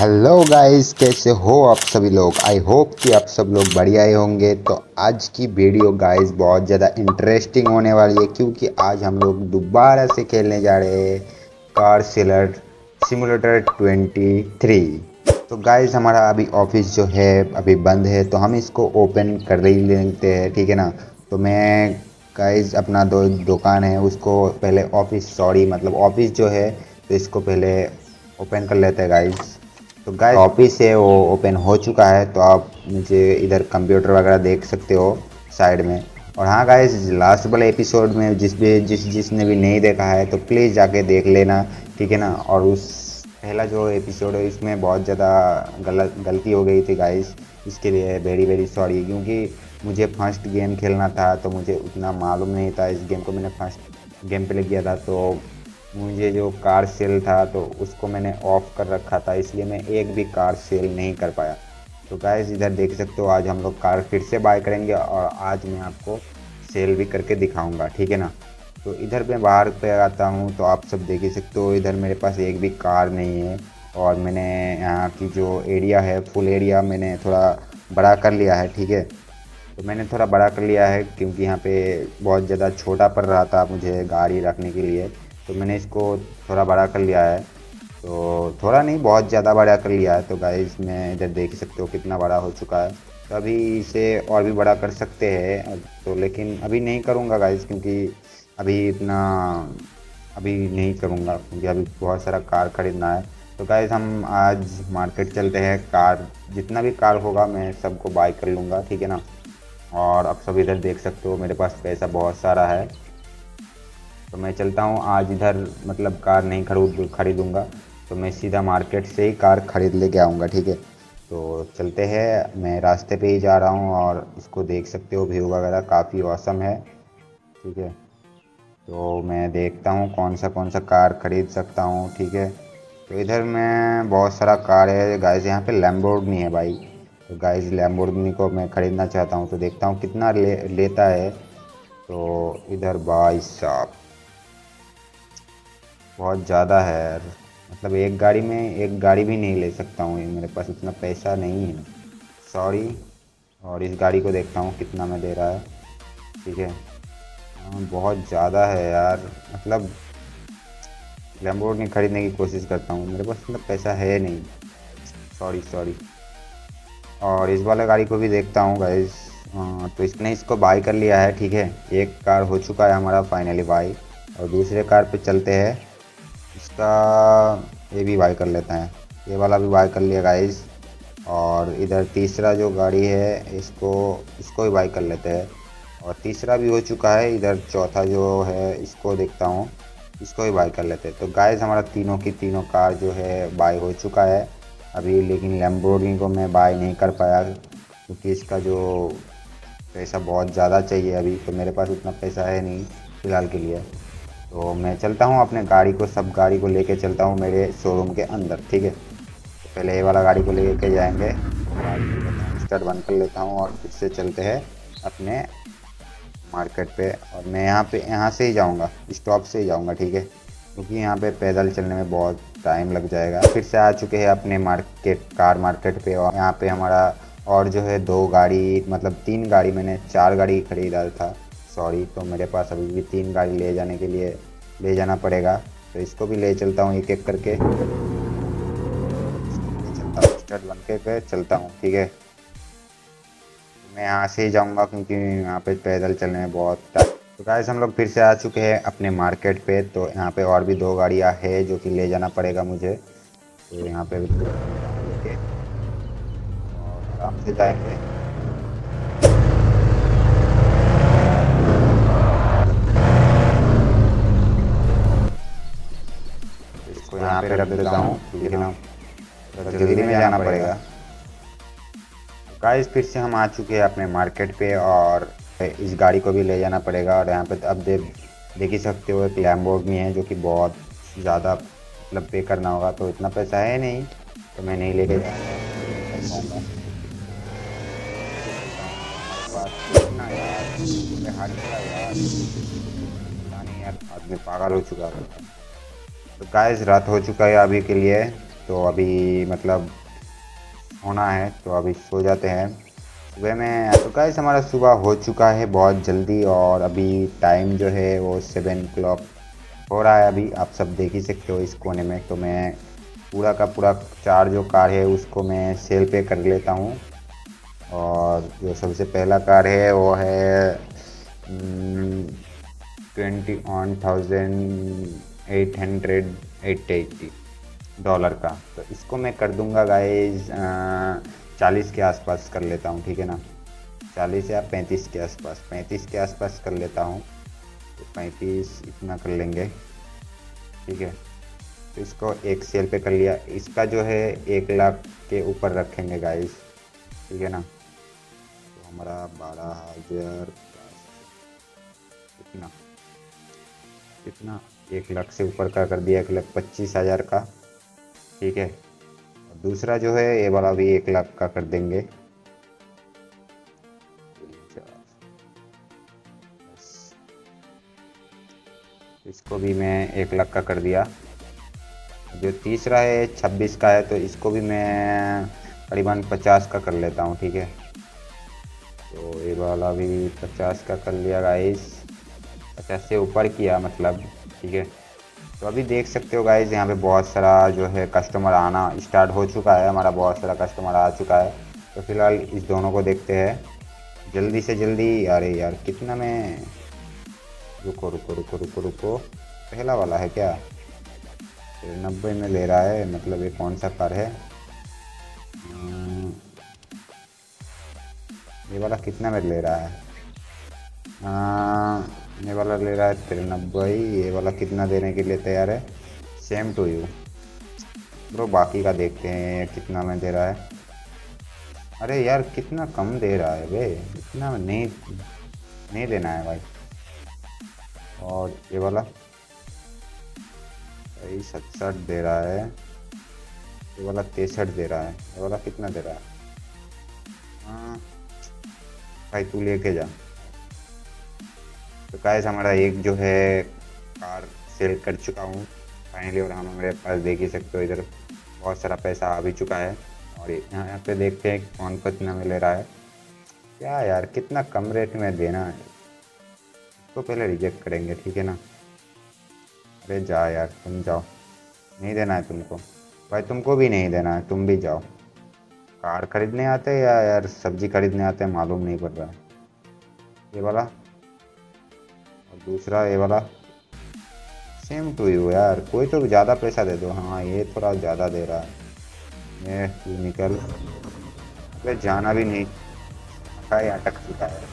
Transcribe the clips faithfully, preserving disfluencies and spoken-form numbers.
Hello guys, कैसे हो आप सभी लोग। आई होप कि आप सब लोग बढ़िया ही होंगे। तो आज की वीडियो गाइस बहुत ज़्यादा इंटरेस्टिंग होने वाली है, क्योंकि आज हम लोग दोबारा से खेलने जा रहे हैं car seller simulator twenty three. तो गाइस हमारा अभी ऑफिस जो है अभी बंद है, तो हम इसको ओपन कर ही लेते हैं, ठीक है ना। तो मैं गाइस अपना दो दुकान है उसको पहले ऑफिस सॉरी मतलब ऑफिस जो है तो इसको पहले ओपन कर लेते हैं गाइस। तो गाइस ऑफिस है वो ओपन हो चुका है, तो आप मुझे इधर कंप्यूटर वगैरह देख सकते हो साइड में। और हाँ गाइस, लास्ट वाले एपिसोड में जिस भी जिस जिसने भी नहीं देखा है तो प्लीज़ जाके देख लेना, ठीक है ना। और उस पहला जो एपिसोड है इसमें बहुत ज़्यादा गलत गलती हो गई थी गाइस, इसके लिए वेरी वेरी सॉरी। क्योंकि मुझे फर्स्ट गेम खेलना था तो मुझे उतना मालूम नहीं था। इस गेम को मैंने फर्स्ट गेम पे ले किया था, तो मुझे जो कार सेल था तो उसको मैंने ऑफ कर रखा था, इसलिए मैं एक भी कार सेल नहीं कर पाया। तो गाइस इधर देख सकते हो, आज हम लोग कार फिर से बाय करेंगे और आज मैं आपको सेल भी करके दिखाऊंगा, ठीक है ना। तो इधर मैं बाहर पे आता हूँ तो आप सब देख ही सकते हो, इधर मेरे पास एक भी कार नहीं है। और मैंने यहाँ की जो एरिया है फुल एरिया मैंने थोड़ा बड़ा कर लिया है, ठीक है। तो मैंने थोड़ा बड़ा कर लिया है क्योंकि यहाँ पे बहुत ज़्यादा छोटा पड़ रहा था मुझे गाड़ी रखने के लिए, तो मैंने इसको थोड़ा बड़ा कर लिया है। तो थोड़ा नहीं, बहुत ज़्यादा बड़ा कर लिया है। तो गाइस मैं इधर देख सकते हो कितना बड़ा हो चुका है। तो अभी इसे और भी बड़ा कर सकते हैं, तो लेकिन अभी नहीं करूँगा गाइस, क्योंकि अभी इतना अभी नहीं करूँगा क्योंकि अभी बहुत सारा कार खरीदना है। तो गाइस हम आज मार्केट चलते हैं, कार जितना भी कार होगा मैं सबको बाय कर लूँगा, ठीक है ना। और अब सब इधर देख सकते हो मेरे पास पैसा बहुत सारा है, तो मैं चलता हूँ आज इधर। मतलब कार नहीं खरीद खरीदूँगा, तो मैं सीधा मार्केट से ही कार खरीद लेके आऊँगा, ठीक है। तो चलते हैं, मैं रास्ते पे ही जा रहा हूँ और इसको देख सकते हो व्यू वगैरह काफ़ी औसम है, ठीक है। तो मैं देखता हूँ कौन सा कौन सा कार खरीद सकता हूँ, ठीक है। तो इधर मैं बहुत सारा कार है गाइस, यहाँ पे लैम्बोर्गिनी है भाई। तो गाइस लैम्बोर्गिनी को मैं ख़रीदना चाहता हूँ, तो देखता हूँ कितना ले लेता है। तो इधर भाई साहब बहुत ज़्यादा है यार, मतलब एक गाड़ी में एक गाड़ी भी नहीं ले सकता हूँ, मेरे पास इतना पैसा नहीं है, सॉरी। और इस गाड़ी को देखता हूँ कितना में दे रहा है, ठीक है। हाँ, बहुत ज़्यादा है यार, मतलब लैम्बोर्गिनी खरीदने की कोशिश करता हूँ, मेरे पास इतना पैसा है नहीं, सॉरी सॉरी। और इस वाला गाड़ी को भी देखता हूँ गाइस। तो इसने इसको बाई कर लिया है, ठीक है। एक कार हो चुका है हमारा फाइनली बाई, और दूसरे कार पे चलते हैं। इसका ये भी बाई कर लेते हैं, ये वाला भी बाई कर लिया गाइस। और इधर तीसरा जो गाड़ी है इसको इसको भी बाई कर लेते हैं, और तीसरा भी हो चुका है। इधर चौथा जो है इसको देखता हूँ, इसको भी बाई कर लेते हैं। तो गाइस हमारा तीनों की तीनों कार जो है बाई हो चुका है अभी, लेकिन लैम्बोर्गिनी को मैं बाई नहीं कर पाया क्योंकि इसका जो पैसा बहुत ज़्यादा चाहिए अभी, तो मेरे पास उतना पैसा है नहीं फ़िलहाल के लिए। तो मैं चलता हूँ अपने गाड़ी को सब गाड़ी को लेके चलता हूँ मेरे शोरूम के अंदर, ठीक है। तो पहले ये वाला गाड़ी को लेके जाएंगे, स्टार्ट बंद कर लेता हूँ और फिर से चलते हैं अपने मार्केट पे। और मैं यहाँ पे यहाँ से ही जाऊँगा, स्टॉप से ही जाऊँगा, ठीक है, क्योंकि यहाँ पे पैदल चलने में बहुत टाइम लग जाएगा। फिर से आ चुके हैं अपने मार्केट कार मार्केट पे, और यहाँ पे हमारा और जो है दो गाड़ी मतलब तीन गाड़ी, मैंने चार गाड़ी खरीदा था सॉरी। तो मेरे पास अभी भी तीन गाड़ी ले जाने के लिए ले जाना पड़ेगा, तो इसको भी ले चलता हूँ एक एक करके, चलता हूँ स्टार्ट बन के चलता हूँ, ठीक है। मैं यहाँ से ही जाऊँगा क्योंकि यहाँ पे पैदल चलने में बहुत टाइम। तो गाइस हम लोग फिर से आ चुके हैं अपने मार्केट पे, तो यहाँ पे और भी दो गाड़ियाँ है जो कि ले जाना पड़ेगा मुझे। तो यहाँ पे लेके और आराम से जाएंगे। इसको यहाँ पे रख देता हूँ, ठीक है ना, तो जल्दी में जाना पड़ेगा। गाइस फिर से हम आ चुके हैं अपने मार्केट पे, और इस गाड़ी को भी ले जाना पड़ेगा। और यहाँ पे अब देख देख ही सकते हो एक लैम्बोर्गिनी है जो कि बहुत ज़्यादा मतलब पे करना होगा, तो इतना पैसा है नहीं, तो मैं नहीं लेके जाऊँगा। यार आदमी पागल हो चुका है। तो गाइस रात हो चुका है अभी के लिए, तो अभी मतलब होना है, तो अभी सो जाते हैं। सुबह में तो गाइस हमारा सुबह हो चुका है बहुत जल्दी, और अभी टाइम जो है वो सेवन क्लॉक हो रहा है। अभी आप सब देख ही सकते हो इस कोने में। तो मैं पूरा का पूरा चार जो कार है उसको मैं सेल पे कर लेता हूँ। और जो सबसे पहला कार है वो है twenty one thousand eight hundred eighty dollar का। तो इसको मैं कर दूंगा गाइज चालीस के आसपास कर लेता हूँ, ठीक है ना। चालीस या पैंतीस के आसपास, पैंतीस के आसपास कर लेता हूँ। तो पैंतीस इतना कर लेंगे, ठीक है। तो इसको एक सेल पे कर लिया। इसका जो है एक लाख के ऊपर रखेंगे गाइस, ठीक है ना। तो हमारा बारह हज़ार कितना कितना एक लाख से ऊपर का कर दिया, एक लाख पच्चीस हज़ार का, ठीक है। और दूसरा जो है ये वाला भी एक लाख का कर देंगे। इसको भी मैं एक लाख का कर दिया। जो तीसरा है छब्बीस का है, तो इसको भी मैं करीबन पचास का कर लेता हूँ, ठीक है। तो ये वाला भी पचास का कर लिया गाइस, पचास से ऊपर किया मतलब, ठीक है। तो अभी देख सकते हो गाइस यहाँ पे बहुत सारा जो है कस्टमर आना स्टार्ट हो चुका है। हमारा बहुत सारा कस्टमर आ चुका है। तो फिलहाल इस दोनों को देखते हैं जल्दी से जल्दी। अरे यार कितना में, रुको रुको रुको रुको रुको, पहला वाला है क्या? नब्बे में ले रहा है, मतलब ये कौन सा कार है? ये वाला कितना में ले रहा है? आ, ये वाला ले रहा है तिरानबे। ये वाला कितना देने के लिए तैयार है? Same to you bro. बाकी का देखते हैं कितना में दे रहा है। अरे यार कितना कम दे रहा है बे, इतना नहीं नहीं देना है भाई। और ये वाला भाई सड़सठ दे रहा है, ये वाला तिरसठ दे रहा है। ये वाला कितना दे रहा है? हाँ भाई तू लेके जा। तो गाइस हमारा एक जो है कार सेल कर चुका हूँ फाइनली। और हम हमारे पास देख ही सकते हो इधर बहुत सारा पैसा आ भी चुका है। और यहाँ पे देखते हैं कौन कितना में ले रहा है। क्या यार कितना कम रेट में देना है, तो पहले रिजेक्ट करेंगे, ठीक है ना। अरे जा यार तुम जाओ, नहीं देना है तुमको भाई, तुमको भी नहीं देना है, तुम भी जाओ। कार खरीदने आते हैं या यार सब्जी खरीदने आते हैं मालूम नहीं पड़ रहा है। ये वाला और दूसरा ये वाला सेम टू यू यार, कोई तो ज़्यादा पैसा दे दो। हाँ ये थोड़ा ज़्यादा दे रहा है। ये तू निकल, अरे जाना भी नहीं, खाए अटक चुका है।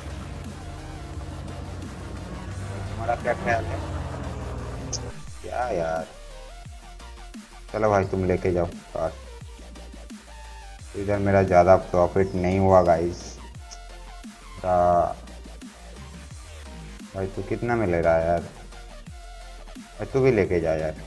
तुम्हारा क्या ख्याल है? क्या यार, चलो भाई तुम लेके जाओ कार। इधर मेरा ज़्यादा प्रॉफिट नहीं हुआ गाइस। भाई तू कितना में ले रहा है यार? भाई तू भी लेके जा यार।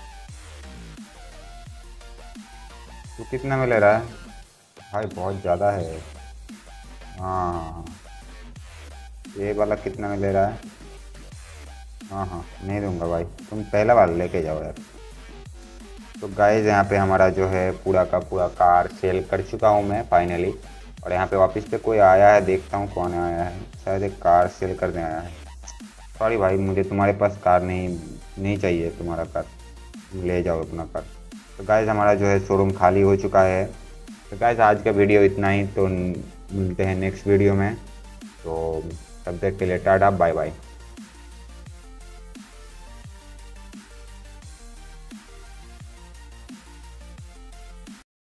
तू कितना में ले रहा है भाई? बहुत ज़्यादा है। हाँ ये वाला कितना में ले रहा है? हाँ हाँ नहीं दूंगा भाई, तुम पहला वाला लेके जाओ यार। तो गाइस यहाँ पे हमारा जो है पूरा का पूरा कार सेल कर चुका हूँ मैं फाइनली। और यहाँ पे वापस पे कोई आया है, देखता हूँ कौन आया है। शायद एक कार सेल करने आया है। सॉरी भाई, मुझे तुम्हारे पास कार नहीं नहीं चाहिए, तुम्हारा कार ले जाओ अपना कार। तो गाइस हमारा जो है शोरूम खाली हो चुका है। तो गाइस आज का वीडियो इतना ही, तो मिलते हैं नेक्स्ट वीडियो में। तो तब तक के लिए टाटा बाय बाय।